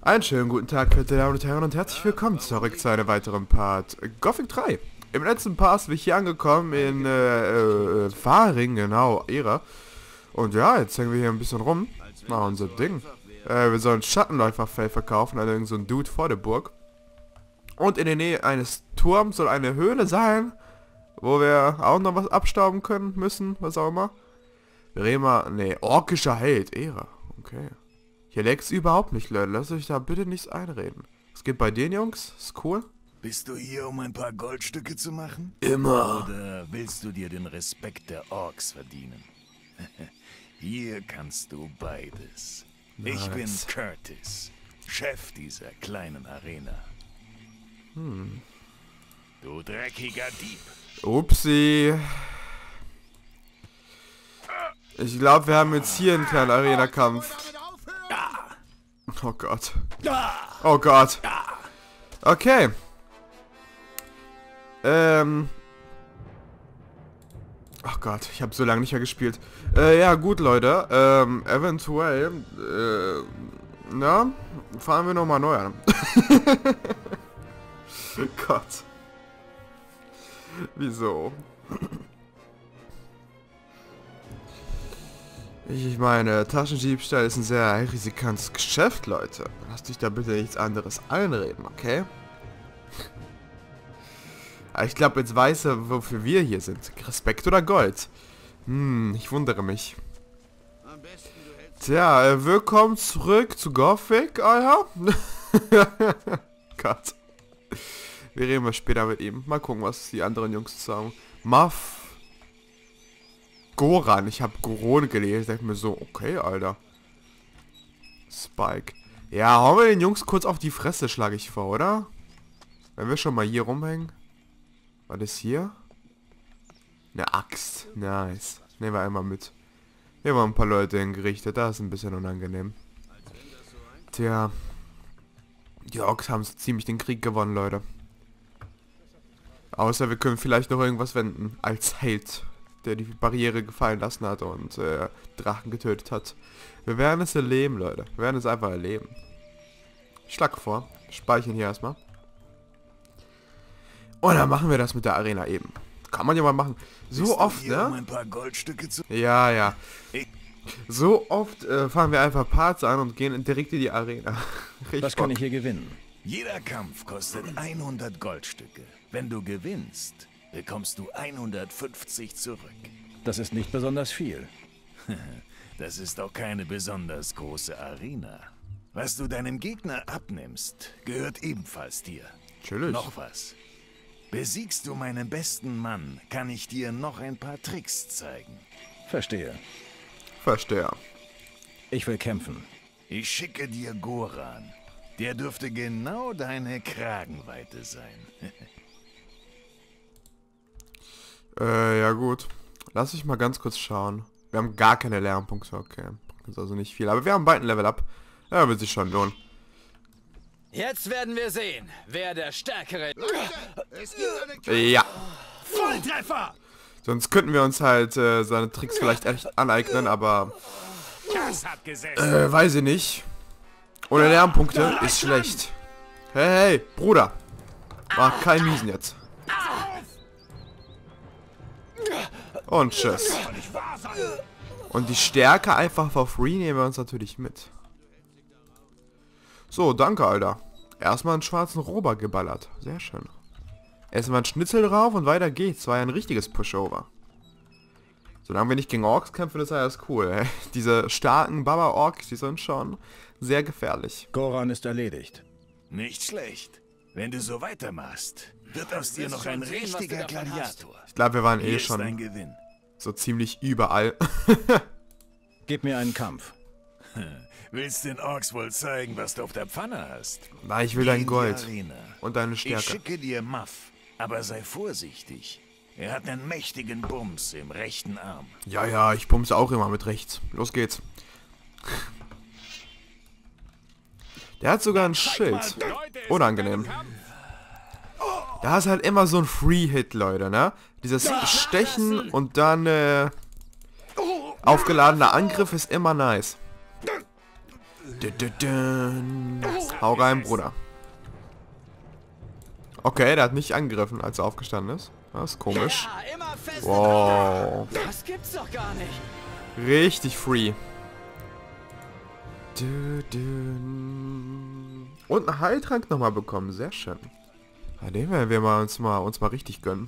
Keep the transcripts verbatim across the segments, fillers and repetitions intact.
Einen schönen guten Tag, verehrte Damen und Herren, und herzlich willkommen zurück zu einem weiteren Part Gothic drei. Im letzten Part sind wir hier angekommen in äh, äh, Faring, genau, Ära. Und ja, jetzt hängen wir hier ein bisschen rum. Machen unser Ding. Äh, wir sollen Schattenläuferfell verkaufen, also irgend so ein Dude vor der Burg. Und in der Nähe eines Turms soll eine Höhle sein, wo wir auch noch was abstauben können, müssen, was auch immer. Bremer, nee, orkischer Held, Ära, okay. Hier leck's überhaupt nicht, Leute. Lasst euch da bitte nichts einreden. Was geht bei den Jungs? Ist cool? Bist du hier, um ein paar Goldstücke zu machen? Immer. Oder willst du dir den Respekt der Orks verdienen? Hier kannst du beides. Nice. Ich bin Curtis, Chef dieser kleinen Arena. Hm. Du dreckiger Dieb. Upsi. Ich glaube, wir haben jetzt hier einen kleinen Arena-Kampf. Oh Gott. Oh Gott. Okay. Ähm. Ach Gott, ich habe so lange nicht mehr gespielt. Äh, ja gut, Leute. Ähm, eventuell. Äh, na, fahren wir nochmal neu an. Oh Gott. Wieso? Ich meine, Taschendiebstahl ist ein sehr riskantes Geschäft, Leute. Lass dich da bitte nichts anderes einreden, okay? Aber ich glaube, jetzt weiß er, wofür wir hier sind. Respekt oder Gold? Hm, ich wundere mich. Tja, äh, willkommen zurück zu Gothic, Alter. Gott. Wir reden mal später mit ihm. Mal gucken, was die anderen Jungs sagen. Muff. Goran, ich habe Goron gelesen, ich dachte mir so, okay, Alter. Spike. Ja, hauen wir den Jungs kurz auf die Fresse, schlage ich vor, oder? Wenn wir schon mal hier rumhängen. Was ist hier? Eine Axt. Nice. Nehmen wir einmal mit. Hier waren ein paar Leute hingerichtet, das ist ein bisschen unangenehm. Tja. Die Orks haben ziemlich den Krieg gewonnen, Leute. Außer wir können vielleicht noch irgendwas wenden. Als Held, der die Barriere gefallen lassen hat und äh, Drachen getötet hat. Wir werden es erleben, Leute. Wir werden es einfach erleben. Ich schlage vor, speichern hier erstmal. Und dann machen wir das mit der Arena eben. Kann man ja mal machen. So Bist oft, hier, ne? Um ein paar Goldstücke zu Ja, ja. So oft äh, fahren wir einfach Parts an und gehen direkt in die Arena. Richtig Was kann Bock. ich hier gewinnen? Jeder Kampf kostet hundert Goldstücke. Wenn du gewinnst, bekommst du hundertfünfzig zurück. Das ist nicht besonders viel. Das ist auch keine besonders große Arena. Was du deinem Gegner abnimmst, gehört ebenfalls dir. Chillig. Noch was. Besiegst du meinen besten Mann, kann ich dir noch ein paar Tricks zeigen. Verstehe. Verstehe. Ich will kämpfen. Ich schicke dir Goran. Der dürfte genau deine Kragenweite sein. Äh, ja gut. Lass ich mal ganz kurz schauen. Wir haben gar keine Lernpunkte, okay. Das ist also nicht viel. Aber wir haben bald ein Level up. Ja, wird sich schon lohnen. Jetzt werden wir sehen, wer der Stärkere... Ja. Volltreffer! Sonst könnten wir uns halt äh, seine Tricks vielleicht echt aneignen, aber... Das hat gesessen. Äh, weiß ich nicht. Ohne Lernpunkte ist schlecht. Hey, hey, Bruder. Mach keinen Miesen jetzt. Und tschüss. Und die Stärke einfach for free nehmen wir uns natürlich mit. So, danke, Alter. Erstmal einen schwarzen Rober geballert. Sehr schön. Erstmal ein Schnitzel drauf und weiter geht's. War ja ein richtiges Pushover. Solange wir nicht gegen Orks kämpfen, ist alles cool. Ey. Diese starken Baba-Orks, die sind schon sehr gefährlich. Goran ist erledigt. Nicht schlecht. Wenn du so weitermachst, wird aus dir noch ein schon sehen, was richtiger du davon hast. Gladiator. Ich glaube, wir waren Hier eh ist dein schon Gewinn. so ziemlich überall. Gib mir einen Kampf. Willst den Orks wohl zeigen, was du auf der Pfanne hast? Nein, ich will Geh dein in die Gold. Arena. Und deine Ich Stärke. schicke dir Muff, aber sei vorsichtig. Er hat einen mächtigen Bums im rechten Arm. Ja, ja, ich bumse auch immer mit rechts. Los geht's. Der hat sogar ein Schild. Unangenehm. Da ist halt immer so ein Free-Hit, Leute, ne? Dieses Stechen und dann äh, aufgeladener Angriff ist immer nice. Dun, dun, dun. Hau rein, Bruder. Okay, der hat nicht angegriffen, als er aufgestanden ist. Das ist komisch. Ja, immer fest. Wow. Das gibt's doch gar nicht. Richtig free. Und einen Heiltrank nochmal bekommen. Sehr schön. Ja, den werden wir mal uns mal uns mal richtig gönnen.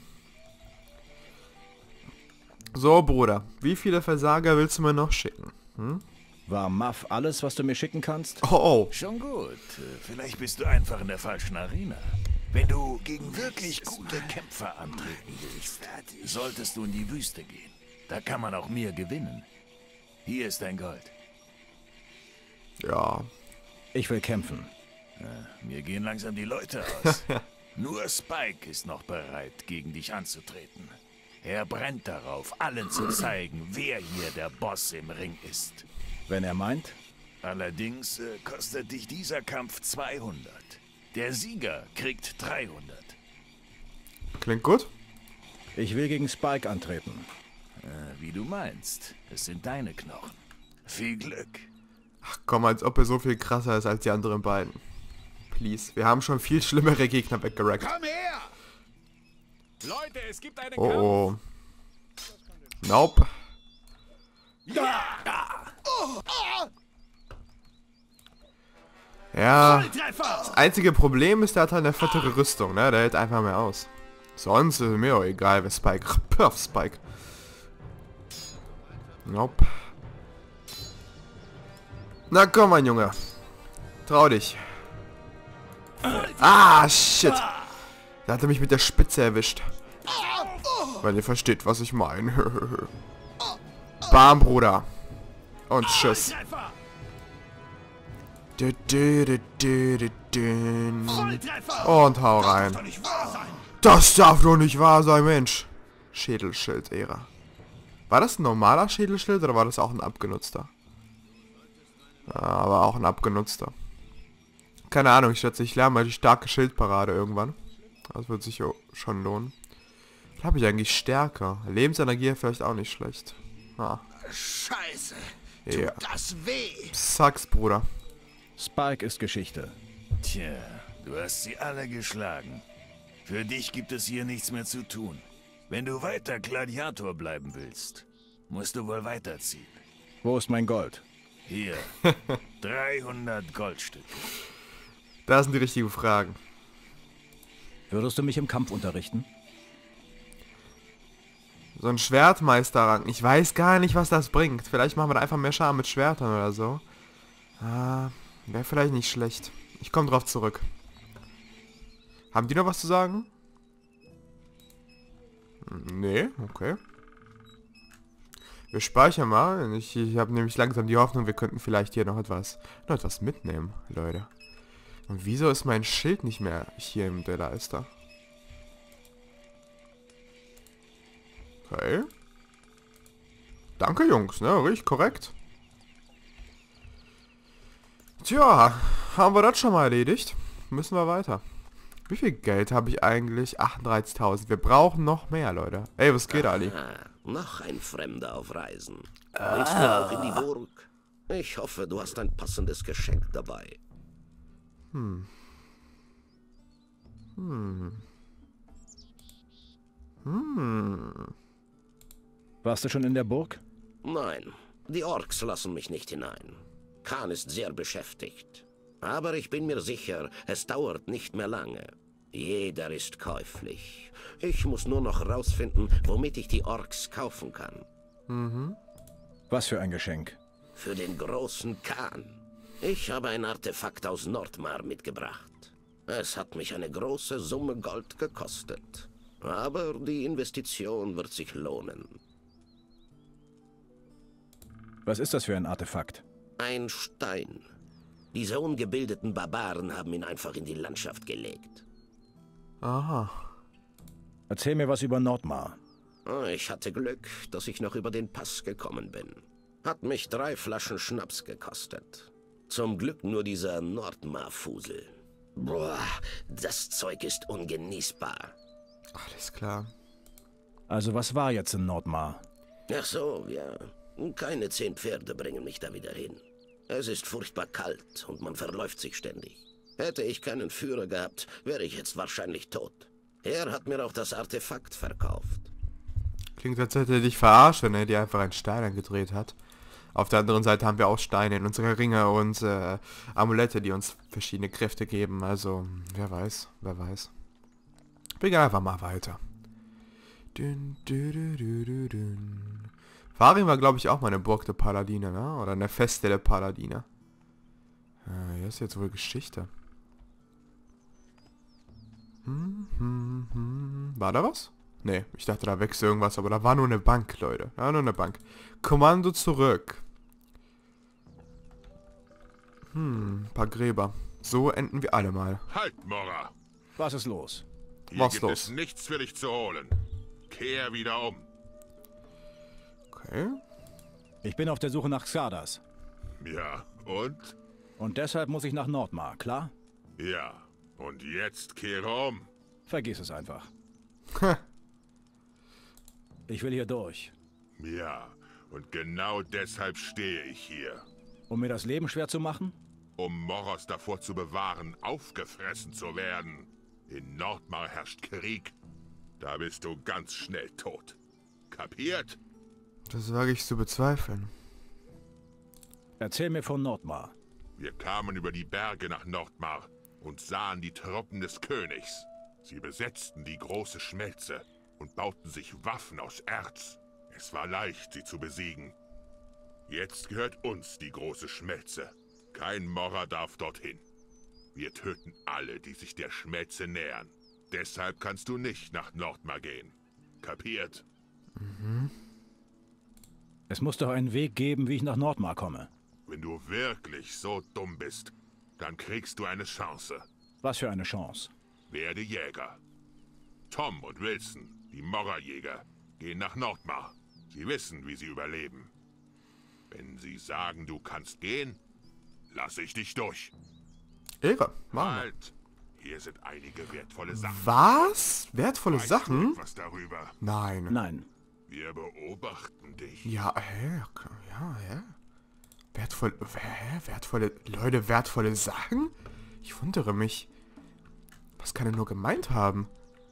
So, Bruder. Wie viele Versager willst du mir noch schicken? Hm? War Muff alles, was du mir schicken kannst? Oh, oh. Schon gut. Vielleicht bist du einfach in der falschen Arena. Wenn du gegen wirklich gute Kämpfer antreten willst, solltest du in die Wüste gehen. Da kann man auch mir gewinnen. Hier ist dein Gold. Ja. Ich will kämpfen. Ja, mir gehen langsam die Leute aus. Nur Spike ist noch bereit, gegen dich anzutreten. Er brennt darauf, allen zu zeigen, wer hier der Boss im Ring ist. Wenn er meint? Allerdings äh, kostet dich dieser Kampf zweihundert. Der Sieger kriegt dreihundert. Klingt gut. Ich will gegen Spike antreten. Äh, wie du meinst. Es sind deine Knochen. Viel Glück. Ach komm, als ob er so viel krasser ist als die anderen beiden. Please. Wir haben schon viel schlimmere Gegner weggerackt. Komm her! Leute, es gibt einen Oh Kampf. oh. Nope. Ja. Das einzige Problem ist, der hat halt eine fettere Rüstung, ne? Der hält einfach mehr aus. Sonst ist mir auch egal, wer Spike. Puff, Spike. Nope. Na komm, mein Junge. Trau dich. Ah, shit. Da hat er mich mit der Spitze erwischt. Weil ihr versteht, was ich meine. Bam, Bruder. Und tschüss. Und hau rein. Das darf doch nicht wahr sein, Mensch. Schädelschild-Ära. War das ein normaler Schädelschild oder war das auch ein abgenutzter? Ja, aber auch ein abgenutzter. Keine Ahnung, ich schätze, ich lerne mal die starke Schildparade irgendwann. Das wird sich schon lohnen. Was habe ich eigentlich stärker? Lebensenergie vielleicht auch nicht schlecht. Ah. Scheiße. Ja. Tut das weh. Sag's, Bruder. Spike ist Geschichte. Tja, du hast sie alle geschlagen. Für dich gibt es hier nichts mehr zu tun. Wenn du weiter Gladiator bleiben willst, musst du wohl weiterziehen. Wo ist mein Gold? Hier, dreihundert Goldstücke. Das sind die richtigen Fragen. Würdest du mich im Kampf unterrichten? So ein Schwertmeisterrang. Ich weiß gar nicht, was das bringt. Vielleicht machen wir da einfach mehr Schaden mit Schwertern oder so. Ah, wäre vielleicht nicht schlecht. Ich komme drauf zurück. Haben die noch was zu sagen? Nee, okay. Wir speichern mal. Ich, ich habe nämlich langsam die Hoffnung, wir könnten vielleicht hier noch etwas, noch etwas mitnehmen, Leute. Und wieso ist mein Schild nicht mehr hier im der Leister? Okay. Danke, Jungs, ne? Richtig korrekt. Tja, haben wir das schon mal erledigt? Müssen wir weiter. Wie viel Geld habe ich eigentlich? achtunddreißigtausend. Wir brauchen noch mehr, Leute. Ey, was geht, Ali? Ah, noch ein Fremder auf Reisen. Willst du auch in die Burg? Ich hoffe, du hast ein passendes Geschenk dabei. Hm. Hm. Hm. Warst du schon in der Burg? Nein, die Orks lassen mich nicht hinein. Khan ist sehr beschäftigt. Aber ich bin mir sicher, es dauert nicht mehr lange. Jeder ist käuflich. Ich muss nur noch rausfinden, womit ich die Orks kaufen kann. Mhm. Was für ein Geschenk? Für den großen Khan. Ich habe ein Artefakt aus Nordmar mitgebracht. Es hat mich eine große Summe Gold gekostet. Aber die Investition wird sich lohnen. Was ist das für ein Artefakt? Ein Stein. Diese ungebildeten Barbaren haben ihn einfach in die Landschaft gelegt. Aha. Erzähl mir was über Nordmar. Oh, ich hatte Glück, dass ich noch über den Pass gekommen bin. Hat mich drei Flaschen Schnaps gekostet. Zum Glück nur dieser Nordmar-Fusel. Boah, das Zeug ist ungenießbar. Alles klar. Also was war jetzt in Nordmar? Ach so, ja. Keine zehn Pferde bringen mich da wieder hin. Es ist furchtbar kalt und man verläuft sich ständig. Hätte ich keinen Führer gehabt, wäre ich jetzt wahrscheinlich tot. Er hat mir auch das Artefakt verkauft. Klingt, als hätte er dich verarscht, wenn er dir einfach einen Stein angedreht hat. Auf der anderen Seite haben wir auch Steine in unsere Ringe und äh, Amulette, die uns verschiedene Kräfte geben. Also, wer weiß, wer weiß. Wir gehen einfach mal weiter. Dün, dü, dü, dü, dü, dün. Farin war, glaube ich, auch mal eine Burg der Paladine, ne? Oder eine Feste der Paladine. Ja, hier ist jetzt wohl Geschichte. Hm, hm, hm. War da was? Nee, ich dachte, da wächst irgendwas, aber da war nur eine Bank, Leute. Ja, nur eine Bank. Kommando zurück. Hm, ein paar Gräber. So enden wir alle mal. Halt, Morra! Was ist los? Hier Was gibt los? es nichts für dich zu holen. Kehr wieder um. Okay. Ich bin auf der Suche nach Xardas. Ja, und? Und deshalb muss ich nach Nordmar, klar? Ja, und jetzt kehre um. Vergiss es einfach. Ich will hier durch. Ja, und genau deshalb stehe ich hier. Um mir das Leben schwer zu machen? Um Moros davor zu bewahren, aufgefressen zu werden. In Nordmar herrscht Krieg. Da bist du ganz schnell tot. Kapiert? Das wage ich zu bezweifeln. Erzähl mir von Nordmar. Wir kamen über die Berge nach Nordmar und sahen die Truppen des Königs. Sie besetzten die große Schmelze und bauten sich Waffen aus Erz. Es war leicht, sie zu besiegen. Jetzt gehört uns die große Schmelze. Kein Morra darf dorthin. Wir töten alle, die sich der Schmelze nähern. Deshalb kannst du nicht nach Nordmar gehen. Kapiert? Mhm. Es muss doch einen Weg geben, wie ich nach Nordmar komme. Wenn du wirklich so dumm bist, dann kriegst du eine Chance. Was für eine Chance. Werde Jäger. Tom und Wilson, die Morra-Jäger, gehen nach Nordmar. Sie wissen, wie sie überleben. Wenn sie sagen, du kannst gehen, lasse ich dich durch. Ehre. Machen wir. Halt! Hier sind einige wertvolle Sachen. Was? Wertvolle Weißt Sachen? du etwas darüber? Nein. Nein. Wir beobachten dich. Ja, hä? Ja, hä? Wertvoll... Hä? Wertvolle... Leute, wertvolle Sachen? Ich wundere mich. Was kann er nur gemeint haben?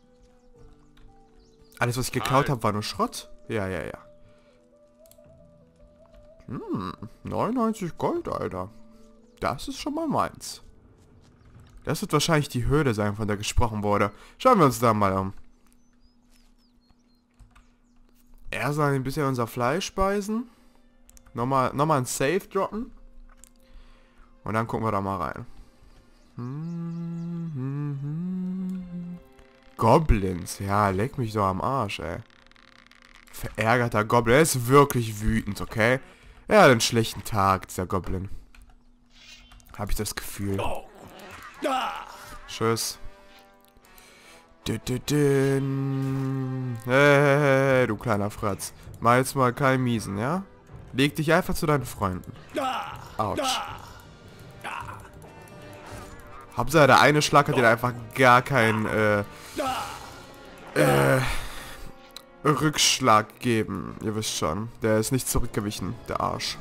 Alles, was ich geklaut Halt. habe, war nur Schrott? Ja, ja, ja. Hm, neunundneunzig Gold, Alter. Das ist schon mal meins. Das wird wahrscheinlich die Höhle sein, von der gesprochen wurde. Schauen wir uns da mal um. Erst ein bisschen unser Fleisch speisen. Nochmal, nochmal ein Save droppen. Und dann gucken wir da mal rein. Hm, hm, hm. Goblins. Ja, leck mich so am Arsch, ey. Verärgerter Goblin. Er ist wirklich wütend, okay? Er hat einen schlechten Tag, dieser Goblin. Habe ich das Gefühl. Tschüss. Du, du, du. Hey, du kleiner Fratz. Mach jetzt mal keinen Miesen, ja? Leg dich einfach zu deinen Freunden. Autsch. Hauptsache der eine Schlag hat dir einfach gar keinen äh, äh, Rückschlag gegeben. Ihr wisst schon. Der ist nicht zurückgewichen, der Arsch.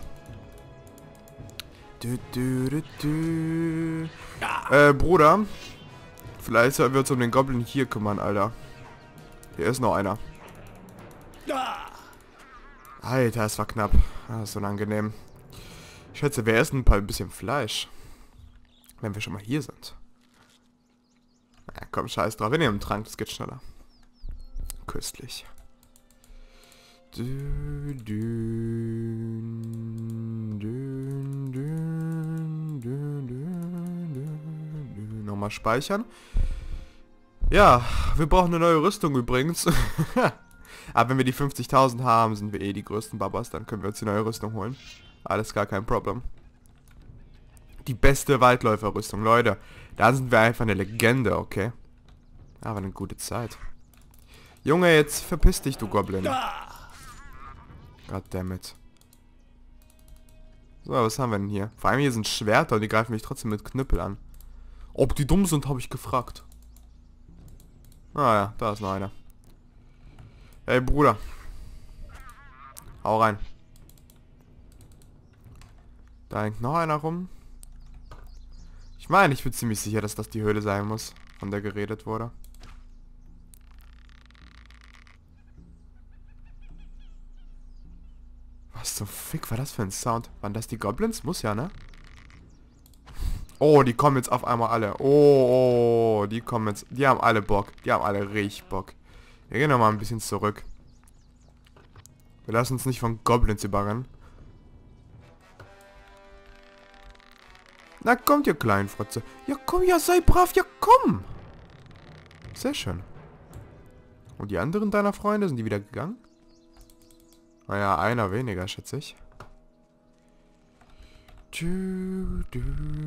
Du, du, du, du. Äh, Bruder. Vielleicht sollten wir uns um den Goblin hier kümmern, Alter. Hier ist noch einer. Alter, das war knapp. Das ist unangenehm. Ich schätze, wir essen ein paar ein bisschen Fleisch. Wenn wir schon mal hier sind. Na komm, scheiß drauf. Wir nehmen einen Trank, das geht schneller. Köstlich. Du, du, du, du, du, du, du. Nochmal speichern. Ja, wir brauchen eine neue Rüstung übrigens. Aber wenn wir die fünfzigtausend haben, sind wir eh die größten Babas. Dann können wir uns die neue Rüstung holen. Alles gar kein Problem. Die beste Waldläuferrüstung, Leute. Da sind wir einfach eine Legende, okay? Aber eine gute Zeit. Junge, jetzt verpiss dich, du Goblin. Goddammit. So, was haben wir denn hier? Vor allem hier sind Schwerter und die greifen mich trotzdem mit Knüppel an. Ob die dumm sind, habe ich gefragt. Ah ja, da ist noch einer. Hey, Bruder. Hau rein. Da hängt noch einer rum. Ich meine, ich bin ziemlich sicher, dass das die Höhle sein muss, von der geredet wurde. Was zum Fick war das für ein Sound? Waren das die Goblins? Muss ja, ne? Oh, die kommen jetzt auf einmal alle. Oh, oh, die kommen jetzt. Die haben alle Bock. Die haben alle richtig Bock. Wir gehen nochmal ein bisschen zurück. Wir lassen uns nicht von Goblins überrennen. Na kommt, ihr kleinen Fratze. Ja komm, ja sei brav, ja komm. Sehr schön. Und die anderen deiner Freunde, sind die wieder gegangen? Naja, einer weniger, schätze ich. Du, du.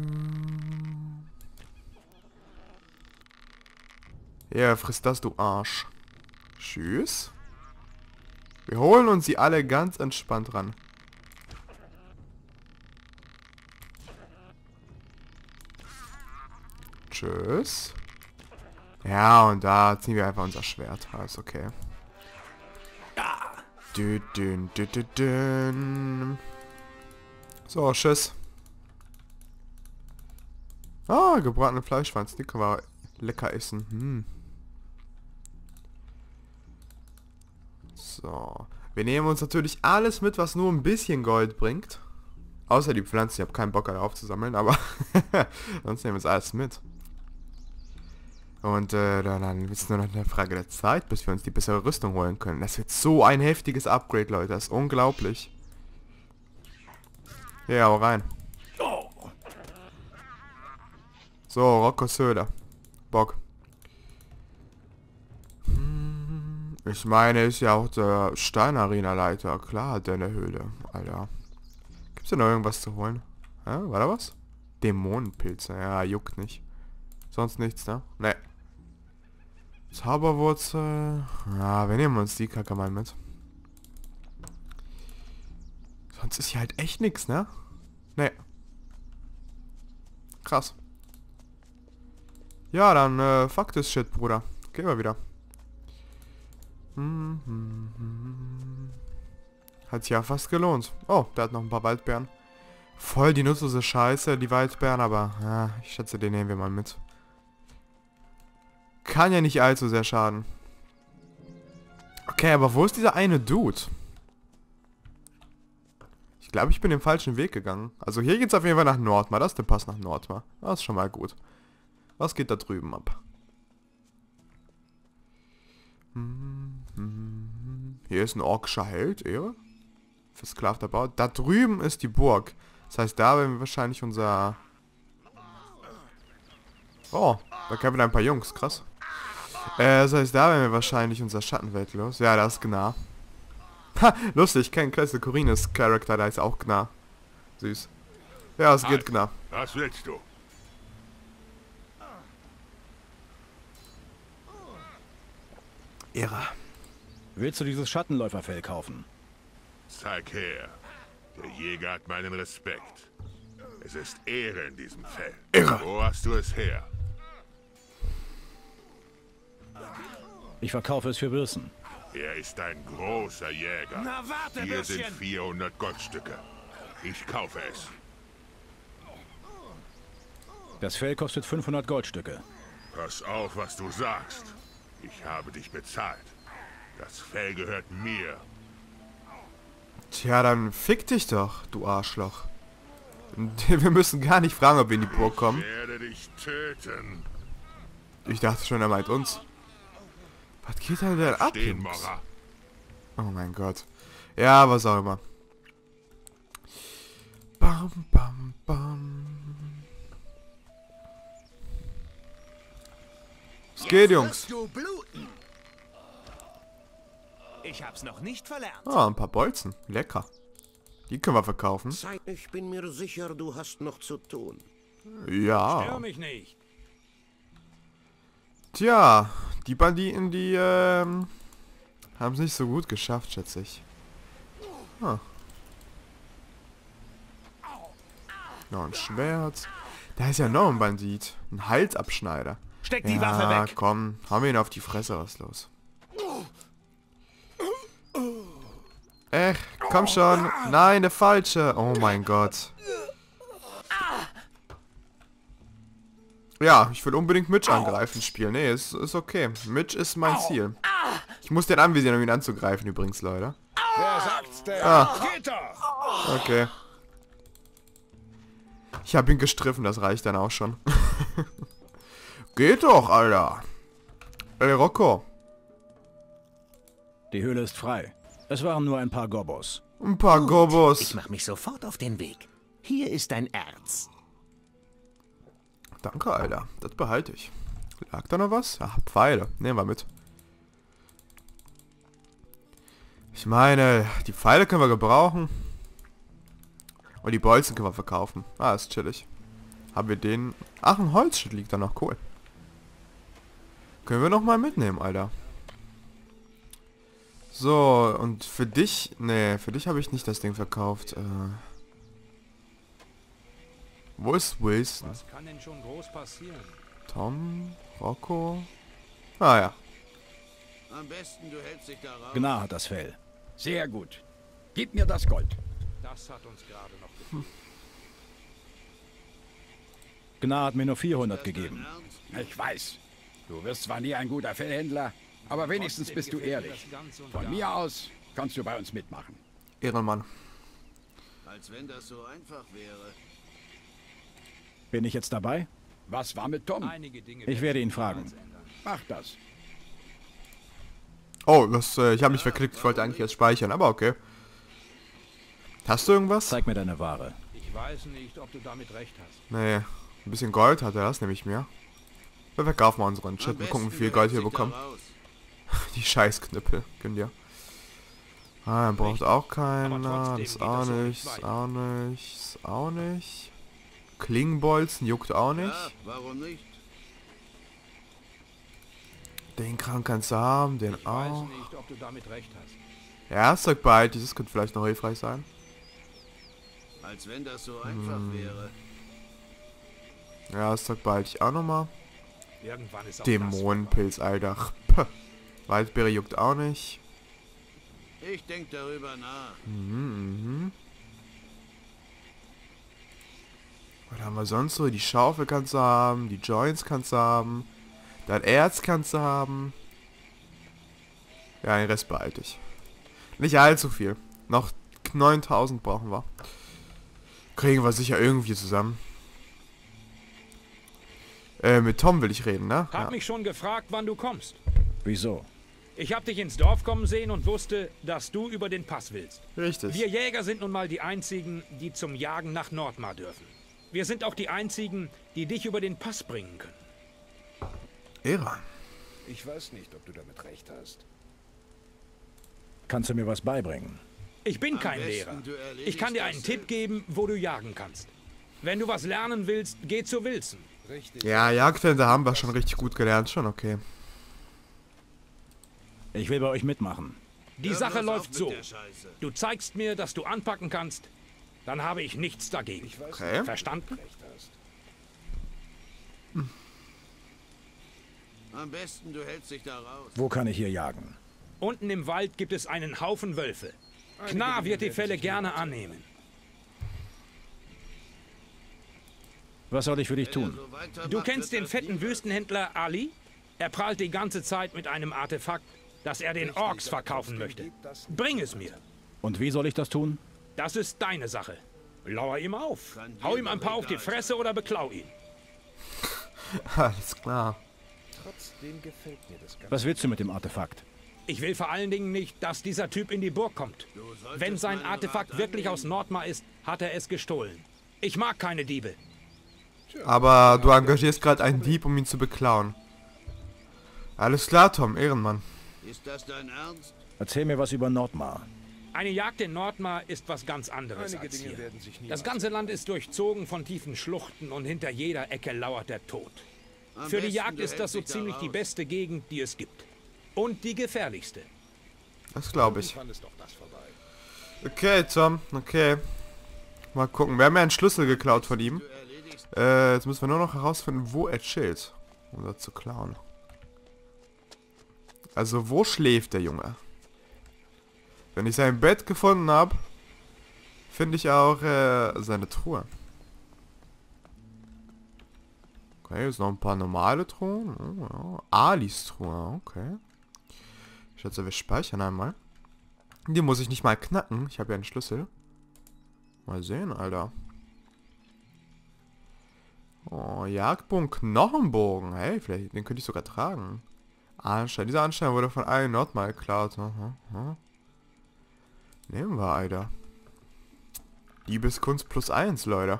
Ja, frisst das, du Arsch. Tschüss. Wir holen uns sie alle ganz entspannt ran. Tschüss. Ja, und da ziehen wir einfach unser Schwert. Alles okay. Dü, dün, dü, dü, dün. So, tschüss. Ah, gebratene Fleischschwanz. Die können wir lecker essen. Hm. So. Wir nehmen uns natürlich alles mit, was nur ein bisschen Gold bringt. Außer die Pflanzen. Ich habe keinen Bock, alle aufzusammeln, aber sonst nehmen wir uns alles mit. Und äh, dann ist es nur noch eine Frage der Zeit, bis wir uns die bessere Rüstung holen können. Das wird so ein heftiges Upgrade, Leute. Das ist unglaublich. Ja, hau rein. So, Rocco Söder. Bock. Ich meine, ist ja auch der Steinarena-Leiter. Klar hat der eine Höhle. Alter. Gibt's da noch irgendwas zu holen? Ja, war da was? Dämonenpilze. Ja, juckt nicht. Sonst nichts, ne? Ne. Zauberwurzel. Ja, wir nehmen uns die Kacke mal mit. Sonst ist hier halt echt nichts, ne? Ne. Krass. Ja, dann äh, fuck this shit, Bruder. Gehen wir wieder. Hm, hm, hm. Hat sich ja fast gelohnt. Oh, der hat noch ein paar Waldbeeren. Voll die nutzlose Scheiße, die Waldbeeren, aber ja, ich schätze, den nehmen wir mal mit. Kann ja nicht allzu sehr schaden. Okay, aber wo ist dieser eine Dude? Ich glaube, ich bin den falschen Weg gegangen. Also hier geht es auf jeden Fall nach Nordmar. Das ist der Pass nach Nordmar. Das ist schon mal gut. Was geht da drüben ab? Hier ist ein orkscher Held, Ehre. Versklavter Bau. Da drüben ist die Burg. Das heißt, da werden wir wahrscheinlich unser... Oh, da kämpfen ein paar Jungs, krass. Äh, das heißt, da werden wir wahrscheinlich unser Schattenwelt los. Ja, das ist Gnar. Ha, lustig, kein Klasse Corines Charakter, da ist auch Gnar. Süß. Ja, es geht Gnar. Was willst du? Ehre. Willst du dieses Schattenläuferfell kaufen? Zeig her. Der Jäger hat meinen Respekt. Es ist Ehre in diesem Fell. Ehre. Wo hast du es her? Ich verkaufe es für Bürsten. Er ist ein großer Jäger. Na, warte, Hier sind Bürschchen. vierhundert Goldstücke. Ich kaufe es. Das Fell kostet fünfhundert Goldstücke. Pass auf, was du sagst. Ich habe dich bezahlt. Das Fell gehört mir. Tja, dann fick dich doch, du Arschloch. Wir müssen gar nicht fragen, ob wir in die Burg kommen. Ich werde dich töten. Ich dachte schon, er meint uns. Was geht da denn ab, Stehen, Jungs? Mora. Oh mein Gott. Ja, was auch immer. Bam, bam, bam. Was geht, Jungs? Du bluten. Ich hab's noch nicht verlernt. Ah, ein paar Bolzen. Lecker. Die können wir verkaufen. Ich bin mir sicher, du hast noch zu tun. Ja. Stör mich nicht. Tja, die Banditen, die ähm, haben es nicht so gut geschafft, schätze ich. Ah. Noch ein Schwert. Da ist ja noch ein Bandit. Ein Halsabschneider. Steck die ja, Waffe weg. Komm, haben wir ihn auf die Fresse, was ist los? Ech, komm schon. Nein, der falsche. Oh mein Gott. Ja, ich will unbedingt Mitch angreifen spielen. Nee, ist, ist okay. Mitch ist mein Ziel. Ich muss den anvisieren, um ihn anzugreifen übrigens, Leute. Wer sagt's denn? Ah. Geht doch! Okay. Ich habe ihn gestriffen, das reicht dann auch schon. Geht doch, Alter. Ey, Rocco. Die Höhle ist frei. Es waren nur ein paar Gobos. Ein paar Gobos. Ich mach mich sofort auf den Weg. Hier ist dein Erz. Danke, Alter. Das behalte ich. Lag da noch was? Ach, Pfeile. Nehmen wir mit. Ich meine, die Pfeile können wir gebrauchen. Und die Bolzen können wir verkaufen. Ah, ist chillig. Haben wir den... Ach, ein Holzschild liegt da noch. Cool. Können wir noch mal mitnehmen, Alter. So, und für dich... Nee, für dich habe ich nicht das Ding verkauft. Äh... Wo ist Wilson? Was kann denn schon groß passieren? Tom? Rocco? Ah ja. Am besten, du hältst dich da raus. Gnar hat das Fell. Sehr gut. Gib mir das Gold. Das hat uns gerade noch gefehlt. Gnar hat mir nur vierhundert gegeben. Ich weiß. Du wirst zwar nie ein guter Fellhändler, aber wenigstens bist du ehrlich. Von mir aus kannst du bei uns mitmachen. Ehrenmann. Als wenn das so einfach wäre. Bin ich jetzt dabei? Was war mit Tom? Ich werde ihn fragen. Mach das. Oh, das, äh, ich habe mich verklickt. Ich wollte eigentlich jetzt speichern, aber okay. Hast du irgendwas? Zeig mir deine Ware. Ich weiß nicht, ob du damit recht hast. Nee. Ein bisschen Gold hat er, das nehme ich mir. Wir verkaufen mal unseren Chat und gucken, wie viel Gold wir bekommen. Die Scheißknüppel. Könnt ihr. Ah, er braucht auch keiner. Das auch nicht. Das auch nicht. Das auch nicht. Klingenbolzen juckt auch nicht. Ja, warum nicht? Den Krank kannst du haben, den Ich auch. weiß nicht, ob du damit recht hast. Ja, sag bald, dieses könnte vielleicht noch hilfreich sein. Als wenn das so einfach wäre. Ja, sag bald ich auch nochmal. Irgendwann ist auch Dämonenpilz, Alter. Puh. Waldbeere juckt auch nicht. Ich denk darüber nach. Mhm, mhm. Was haben wir sonst so? Die Schaufel kannst du haben, die Joints kannst du haben, dein Erz kannst du haben. Ja, den Rest behalte ich. Nicht allzu viel. Noch neuntausend brauchen wir. Kriegen wir sicher irgendwie zusammen. Äh, mit Tom will ich reden, ne? Hab Ja. mich schon gefragt, wann du kommst. Wieso? Ich hab dich ins Dorf kommen sehen und wusste, dass du über den Pass willst. Richtig. Wir Jäger sind nun mal die einzigen, die zum Jagen nach Nordmar dürfen. Wir sind auch die einzigen, die dich über den Pass bringen können. Ehre. Ich weiß nicht, ob du damit recht hast. Kannst du mir was beibringen? Ich bin kein besten, Lehrer. du erledigst Ich kann dir das einen selbst. Tipp geben, wo du jagen kannst. Wenn du was lernen willst, geh zu Wilson. Ja, Jagdhände haben wir schon richtig gut gelernt, schon okay. Ich will bei euch mitmachen. Die Hör Sache bloß auf läuft mit so. der Scheiße. Du zeigst mir, dass du anpacken kannst, dann habe ich nichts dagegen. Okay. Verstanden? Am besten, du hältst dich da raus. Wo kann ich hier jagen? Unten im Wald gibt es einen Haufen Wölfe. Gnar wird die Fälle gerne annehmen. Was soll ich für dich tun? So weitermacht, Du kennst wird den das fetten nie Wüstenhändler Ali? Er prahlt die ganze Zeit mit einem Artefakt, das er den Orks verkaufen möchte. Bring es mir. Und wie soll ich das tun? Das ist deine Sache. Lauer ihm auf. Hau ihm ein paar auf die Fresse oder beklau ihn. Alles klar. Was willst du mit dem Artefakt? Ich will vor allen Dingen nicht, dass dieser Typ in die Burg kommt. Wenn sein Artefakt wirklich aus Nordmar ist, hat er es gestohlen. Ich mag keine Diebe. Aber du engagierst gerade einen Dieb, um ihn zu beklauen. Alles klar, Tom, Ehrenmann. Ist das dein Ernst? Erzähl mir was über Nordmar. Eine Jagd in Nordmar ist was ganz anderes als hier. Das ganze Land ist durchzogen von tiefen Schluchten und hinter jeder Ecke lauert der Tod. Am Für die besten, Jagd du ist das hältst so dich da ziemlich die raus. beste Gegend, die es gibt. Und die gefährlichste. Das glaube ich. Okay, Tom, okay. Mal gucken. Wir haben ja einen Schlüssel geklaut von ihm. Äh, jetzt müssen wir nur noch herausfinden, wo er chillt. Um das zu klauen. Also, wo schläft der Junge? Wenn ich sein Bett gefunden habe, finde ich auch äh, seine Truhe. Okay, jetzt noch ein paar normale Truhen. Oh, ja. Alis Truhe, okay. Ich schätze, wir speichern einmal. Die muss ich nicht mal knacken. Ich habe ja einen Schlüssel. Mal sehen, Alter. Oh, Jagdbogen, Knochenbogen. Hey, vielleicht, den könnte ich sogar tragen. Anstein. Dieser Anstein wurde von allen Nordmal geklaut. Aha, aha. Nehmen wir, Alter. Diebeskunst plus eins, Leute.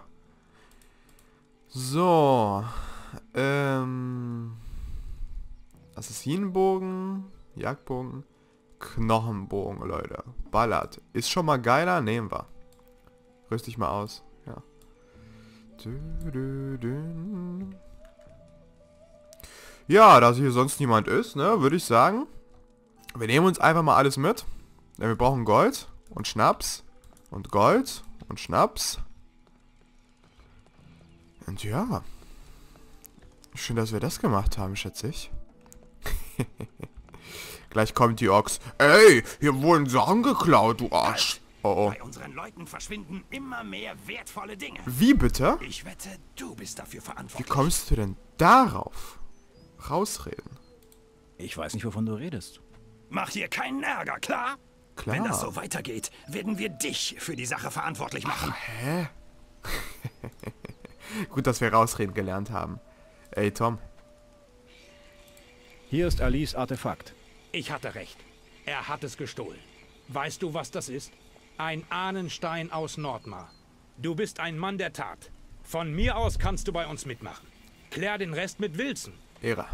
So. Ähm. Assassinenbogen. Jagdbogen. Knochenbogen, Leute. Ballert. Ist schon mal geiler. Nehmen wir. Rüst dich mal aus. Ja. Ja, da hier sonst niemand ist, ne, würde ich sagen, wir nehmen uns einfach mal alles mit. Denn wir brauchen Gold und Schnaps und Gold und Schnaps. Und ja. Schön, dass wir das gemacht haben, schätze ich. Gleich kommt die Ochs. Ey, hier wurden Sachen geklaut, du Arsch. Oh, oh. Bei unseren Leuten verschwinden immer mehr wertvolle Dinge. Wie bitte? Ich wette, du bist dafür Wie verantwortlich. kommst du denn darauf? Rausreden. Ich weiß nicht, wovon du redest. Mach hier keinen Ärger, klar? Klar. Wenn das so weitergeht, werden wir dich für die Sache verantwortlich machen. Hä? Gut, dass wir rausreden gelernt haben. Ey, Tom. Hier ist Alis Artefakt. Ich hatte recht. Er hat es gestohlen. Weißt du, was das ist? Ein Ahnenstein aus Nordmar. Du bist ein Mann der Tat. Von mir aus kannst du bei uns mitmachen. Klär den Rest mit Wilson. Ehre.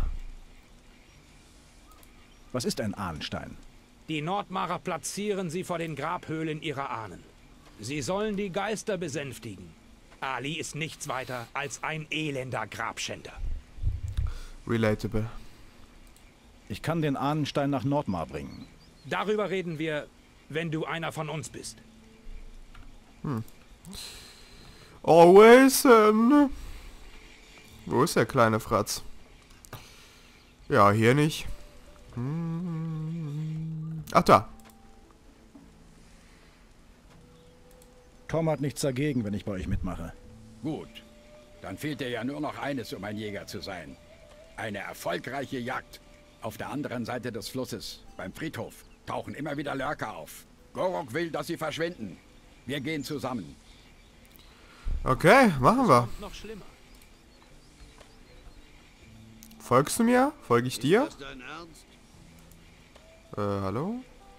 Was ist ein Ahnenstein? Die Nordmarer platzieren sie vor den Grabhöhlen ihrer Ahnen. Sie sollen die Geister besänftigen. Ali ist nichts weiter als ein elender Grabschänder. Relatable. Ich kann den Ahnenstein nach Nordmar bringen. Darüber reden wir, wenn du einer von uns bist. Hm. Always in. Wo ist der kleine Fratz? Ja, hier nicht. Hm. Ach, da. Tom hat nichts dagegen, wenn ich bei euch mitmache. Gut. Dann fehlt dir ja nur noch eines, um ein Jäger zu sein. Eine erfolgreiche Jagd. Auf der anderen Seite des Flusses, beim Friedhof, tauchen immer wieder Lurker auf. Gorok will, dass sie verschwinden. Wir gehen zusammen. Okay, machen wir. Noch schlimmer. Folgst du mir? Folge ich dir? Ist das dein Ernst? Äh, hallo?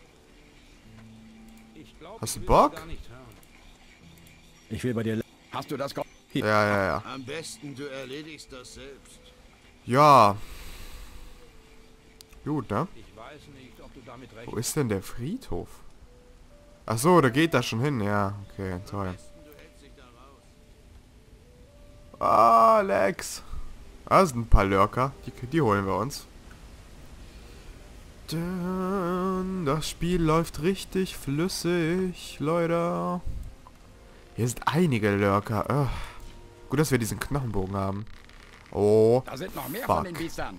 Ich glaub, Hast du ich will Bock? das gar nicht hören. Ich will bei dir... Hast du das ge... Ja, ja, ja. Am besten du erledigst das selbst. Ja. Gut, ne? Ich weiß nicht, ob du damit recht Wo ist denn der Friedhof? Ach so, da geht das schon hin. Ja, okay, toll. Ah, Lex. Da sind ein paar Lurker. Die, die holen wir uns. Das Spiel läuft richtig flüssig, Leute. Hier sind einige Lurker. Ugh. Gut, dass wir diesen Knochenbogen haben. Oh, Da sind noch mehr fuck. von den Biestern.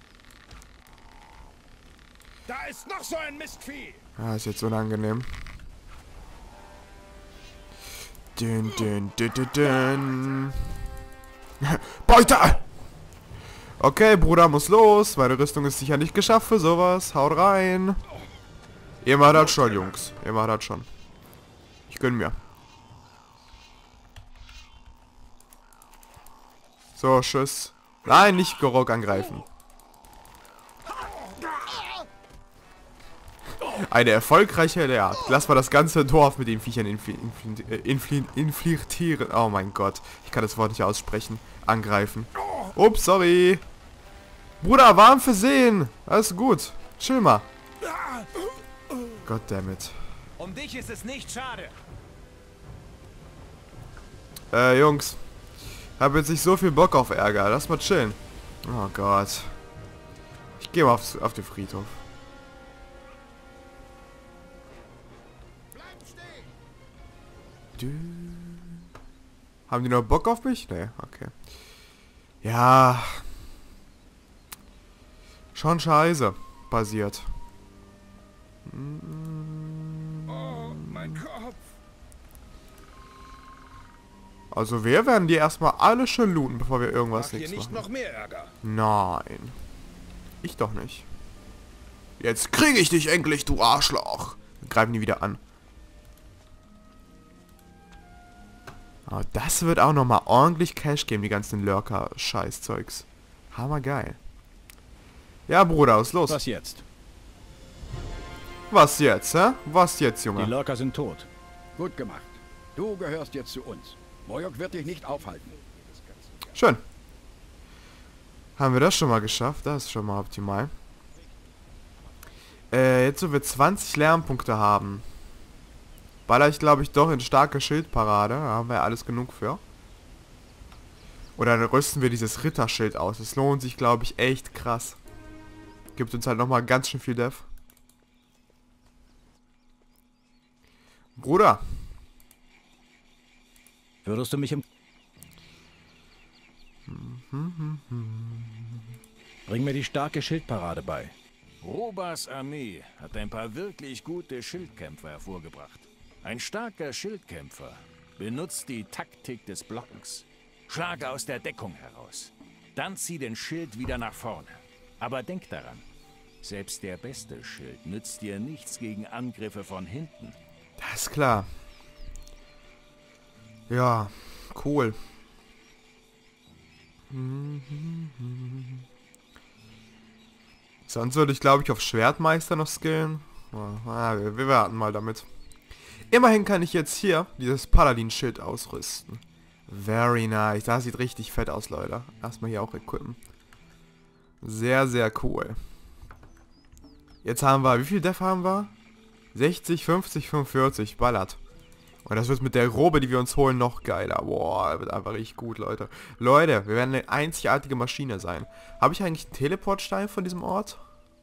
Da ist noch so ein Mistvieh. Ah, ist jetzt unangenehm. Dün, dün, dün, dün, dün. Beute! Okay, Bruder muss los. Meine Rüstung ist sicher nicht geschafft für sowas. Haut rein. Ihr macht das schon, Jungs. Ihr macht das schon. Ich gönn mir. So, tschüss. Nein, nicht Gorok angreifen. Eine erfolgreiche Jagd. Lass mal das ganze Dorf mit den Viechern infli infli infli infiltrieren. Oh mein Gott. Ich kann das Wort nicht aussprechen. Angreifen. Ups, sorry. Bruder, warm versehen. Alles gut. Chill mal. Goddammit. Um dich ist es nicht schade. Äh, Jungs. Hab jetzt nicht so viel Bock auf Ärger. Lass mal chillen. Oh Gott. Ich gehe mal aufs, auf den Friedhof. Du. Haben die noch Bock auf mich? Nee, okay. Ja. Schon scheiße. Passiert. Oh, mein Kopf. Also wir werden die erstmal alle schön looten, bevor wir irgendwas Mach hier nichts nicht machen. noch mehr Ärger. Nein. Ich doch nicht. Jetzt kriege ich dich endlich, du Arschloch. Dann greifen die wieder an. Aber das wird auch nochmal ordentlich Cash geben, die ganzen Lurker-Scheißzeugs. Hammergeil. Ja, Bruder, was ist los? Was jetzt? Was jetzt, hä? Was jetzt, Die Junge? Lurker sind tot. Gut gemacht. Du gehörst jetzt zu uns. Mojok wird dich nicht aufhalten. Schön. Haben wir das schon mal geschafft? Das ist schon mal optimal. Äh, jetzt, wo wir zwanzig Lernpunkte haben, baller ich, glaube ich, doch in starke Schildparade. Da haben wir ja alles genug für. Oder dann rüsten wir dieses Ritterschild aus. Das lohnt sich, glaube ich, echt krass. Gibt uns halt nochmal ganz schön viel Def. Bruder. Würdest du mich im... Bring mir die starke Schildparade bei. Robas Armee hat ein paar wirklich gute Schildkämpfer hervorgebracht. Ein starker Schildkämpfer benutzt die Taktik des Blockens. Schlage aus der Deckung heraus. Dann zieh den Schild wieder nach vorne. Aber denk daran, selbst der beste Schild nützt dir nichts gegen Angriffe von hinten. Das ist klar. Ja, cool. Sonst würde ich, glaube ich, auf Schwertmeister noch skillen. Ah, wir, wir warten mal damit. Immerhin kann ich jetzt hier dieses Paladin-Schild ausrüsten. Very nice. Das sieht richtig fett aus, Leute. Erstmal hier auch equippen. Sehr, sehr cool. Jetzt haben wir, wie viel Def haben wir? sechzig, fünfzig, fünfundvierzig. Ballert. Und das wird mit der Robe, die wir uns holen, noch geiler. Boah, wird einfach richtig gut, Leute. Leute, wir werden eine einzigartige Maschine sein. Habe ich eigentlich einen Teleportstein von diesem Ort?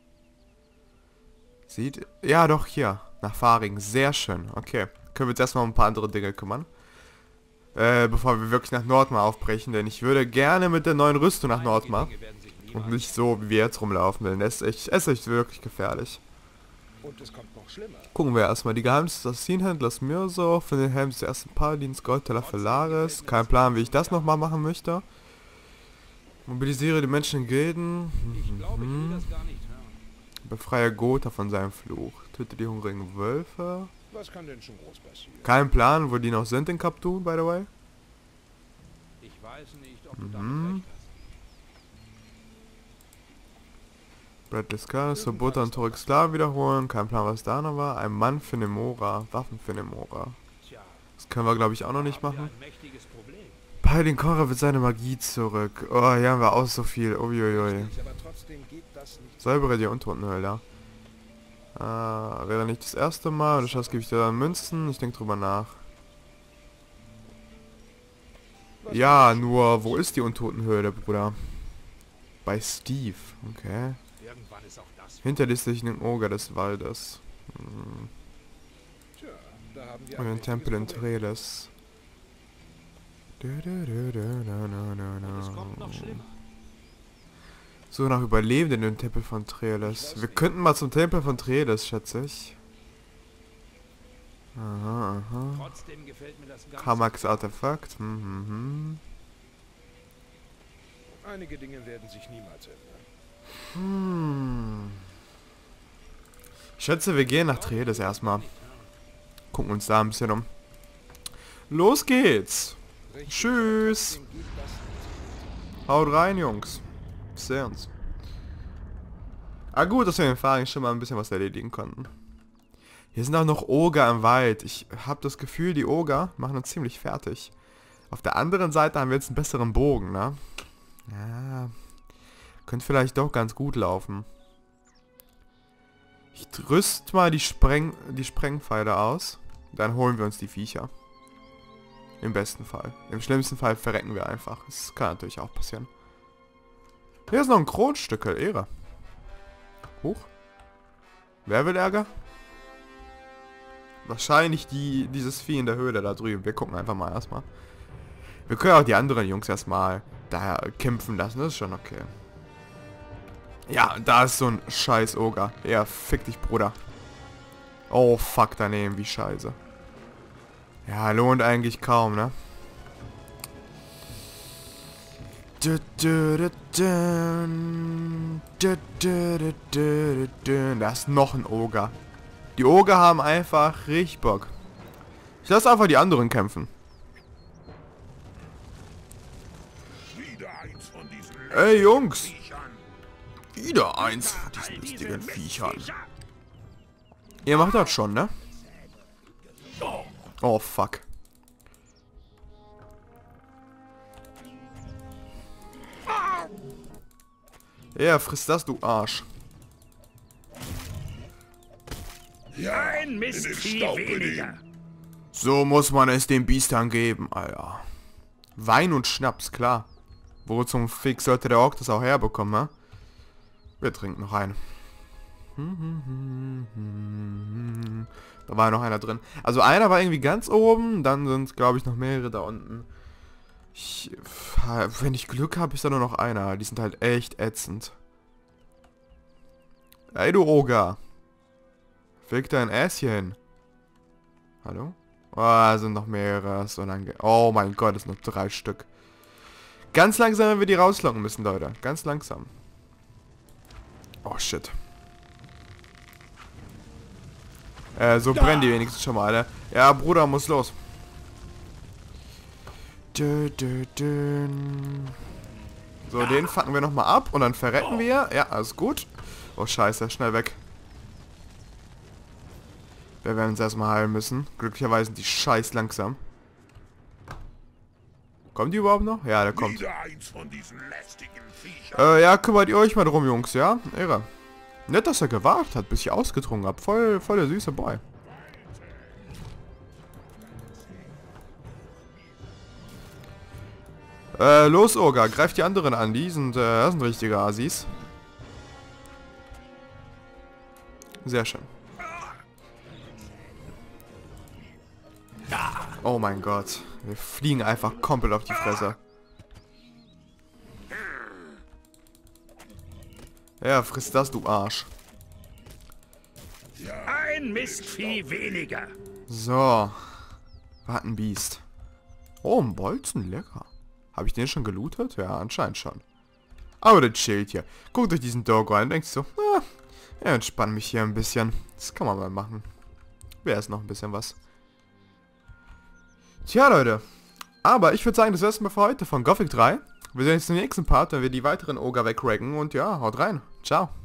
Sieht... Ja, doch, hier. Nach Faring. Sehr schön. Okay. Können wir jetzt erstmal um ein paar andere Dinge kümmern. Äh, bevor wir wirklich nach Nordmar aufbrechen. Denn ich würde gerne mit der neuen Rüstung nach Nordmar. Und nicht so, wie wir jetzt rumlaufen. Denn es ist echt, es ist echt wirklich gefährlich. Und es kommt noch schlimmer. Gucken wir erstmal. Die Geheimnisse des Assassinenhändlers Mirso. Von den Helms des ersten Paladins Goldteller Phalaris. Kein Plan, wie ich das nochmal machen möchte. Mobilisiere die Menschen in Gilden. Mhm. Befreie Gotha von seinem Fluch. Töte die hungrigen Wölfe. Was kann denn schon groß passieren? Kein Plan, wo die noch sind in Kaptu, by the way. Ich weiß nicht, ob du Mhm. damit recht hast. Bradley Scar, Sobota und Torix Sklaven wiederholen. Kein Plan, was da noch war. Ein Mann für Nemora. Waffen für Nemora. Tja, Das können wir, glaube ich, auch noch nicht haben wir machen. ein mächtiges Problem. Paladin Korra wird seine Magie zurück. Oh, hier haben wir auch so viel. Uiuiui. Aber trotzdem geht das nicht. Säubere die Untotenhöhle. Ah, wäre nicht das erste Mal. Du schaust, gebe ich dir dann Münzen. Ich denke drüber nach. Ja, nur, wo ist die Untotenhöhle, Bruder? Bei Steve. Okay. Irgendwann ist auch das. Hinter den Oger des Waldes. Hm. Tja, da haben wir Und ein den Tempel in mächtiges Problem. Treles. Du, du, du, du, du, du, du, Es kommt noch du. schlimmer. So nach Überlebenden im Tempel von Treles. Wir könnten mal zum Tempel von Treles, schätze ich. Aha, aha. Trotzdem gefällt mir das Ganze. Kamax Artefakt. Hm, hm, hm. Einige Dinge werden sich niemals ändern. Hm. Ich schätze, wir gehen nach Treles erstmal. Gucken uns da ein bisschen um. Los geht's. Richtig, Tschüss. trotzdem geht das nicht. Haut rein, Jungs. Bis sehen uns. Ah gut, dass wir in den Fahrern schon mal ein bisschen was erledigen konnten. Hier sind auch noch Oger im Wald. Ich habe das Gefühl, die Oger machen uns ziemlich fertig. Auf der anderen Seite haben wir jetzt einen besseren Bogen, ne? Ja. Könnte vielleicht doch ganz gut laufen. Ich rüste mal die, Spreng die Sprengpfeile aus. Dann holen wir uns die Viecher. Im besten Fall. Im schlimmsten Fall verrecken wir einfach. Das kann natürlich auch passieren. Hier ist noch ein Kronstückel. Ehre. Huch. Wer will Ärger? Wahrscheinlich die, dieses Vieh in der Höhle da drüben. Wir gucken einfach mal erstmal. Wir können auch die anderen Jungs erstmal da kämpfen lassen. Das ist schon okay. Ja, da ist so ein scheiß Oger. Ja, fick dich, Bruder. Oh, fuck daneben. Wie scheiße. Ja, lohnt eigentlich kaum, ne? Da ist noch ein Oger. Die Oger haben einfach richtig Bock. Ich lasse einfach die anderen kämpfen. Ey Jungs! Wieder eins von diesen lustigen Viechern. Ihr macht das schon, ne? Oh fuck. Ja, friss das, du Arsch. Ein Mistvieh weniger. So muss man es dem Biestern geben, Alter. Wein und Schnaps, klar. Wo zum Fick sollte der Ork das auch herbekommen, ne? Wir trinken noch einen. Da war noch einer drin. Also einer war irgendwie ganz oben, dann sind, glaube ich, noch mehrere da unten. Ich, wenn ich Glück habe, ist da nur noch einer. Die sind halt echt ätzend. Ey, du Oger. Fick dein Ässchen. Hallo? Oh, sind noch mehrere. So lange. Oh mein Gott, es sind noch drei Stück. Ganz langsam, wenn wir die rauslocken müssen, Leute. Ganz langsam. Oh, shit. Äh, so brennen die wenigstens schon mal, ne? Ja, Bruder, muss los. Dö, dö, dö. So, den fangen wir nochmal ab und dann verrecken wir. Ja, alles gut. Oh, scheiße, schnell weg. Wir werden uns erstmal heilen müssen. Glücklicherweise sind die scheiß langsam. Kommt die überhaupt noch? Ja, der kommt. Äh, ja, kümmert ihr euch mal drum, Jungs, ja? Ehre. Nett, dass er gewartet hat, bis ich ausgetrunken habe. Voll, voll der süße Boy. Äh, los, Oga, greift die anderen an. Die sind, äh, das sind richtige Asis. Sehr schön. Oh mein Gott. Wir fliegen einfach komplett auf die Fresse. Ja, friss das, du Arsch. Ein Mistvieh weniger. So. Was ein Biest. Oh, ein Bolzen, lecker. Habe ich den schon gelootet? Ja, anscheinend schon. Aber der chillt hier. Guckt euch diesen Dog rein und denkt so, ah, ja, entspann mich hier ein bisschen. Das kann man mal machen. Wäre es noch ein bisschen was. Tja, Leute. Aber ich würde sagen, das wär's mal für heute von Gothic drei. Wir sehen uns im nächsten Part, wenn wir die weiteren Oger wegraggen. Und ja, haut rein. Ciao.